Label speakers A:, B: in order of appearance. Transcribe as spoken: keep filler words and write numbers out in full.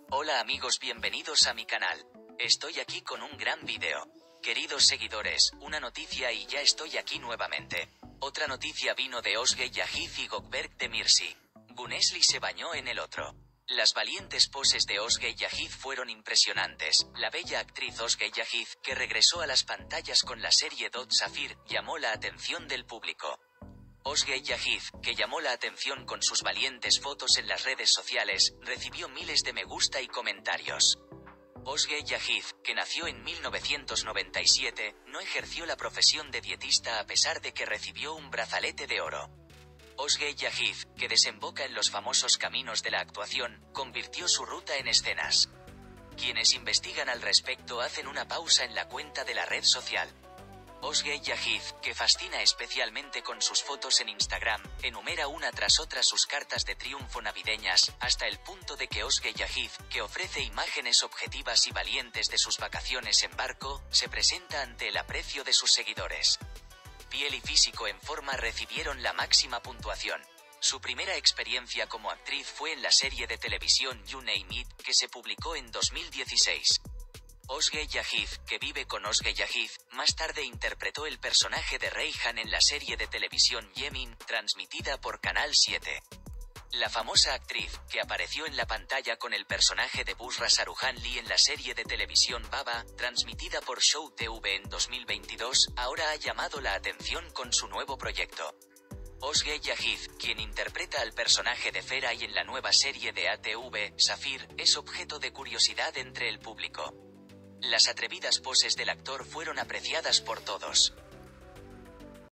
A: Hola amigos, bienvenidos a mi canal. Estoy aquí con un gran video. Queridos seguidores, una noticia y ya estoy aquí nuevamente. Otra noticia vino de Özge Yağız y Gökberk Demirci. Güneşli se bañó en el otro. Las valientes poses de Özge Yağız fueron impresionantes. La bella actriz Özge Yağız, que regresó a las pantallas con la serie Dot Safir, llamó la atención del público. Özge Yağız, que llamó la atención con sus valientes fotos en las redes sociales, recibió miles de me gusta y comentarios. Özge Yağız, que nació en mil novecientos noventa y siete, no ejerció la profesión de dietista a pesar de que recibió un brazalete de oro. Özge Yağız, que desemboca en los famosos caminos de la actuación, convirtió su ruta en escenas. Quienes investigan al respecto hacen una pausa en la cuenta de la red social. Özge Yağız, que fascina especialmente con sus fotos en Instagram, enumera una tras otra sus cartas de triunfo navideñas, hasta el punto de que Özge Yağız, que ofrece imágenes objetivas y valientes de sus vacaciones en barco, se presenta ante el aprecio de sus seguidores. Piel y físico en forma recibieron la máxima puntuación. Su primera experiencia como actriz fue en la serie de televisión You Name It, que se publicó en dos mil dieciséis. Özge Yağız, que vive con Özge Yağız, más tarde interpretó el personaje de Reyhan en la serie de televisión Yemin, transmitida por Canal siete. La famosa actriz, que apareció en la pantalla con el personaje de Bushra Saruhanli en la serie de televisión Baba, transmitida por Show T V en dos mil veintidós, ahora ha llamado la atención con su nuevo proyecto. Özge Yağız, quien interpreta al personaje de Feray en la nueva serie de A T V, Safir, es objeto de curiosidad entre el público. Las atrevidas poses del actor fueron apreciadas por todos.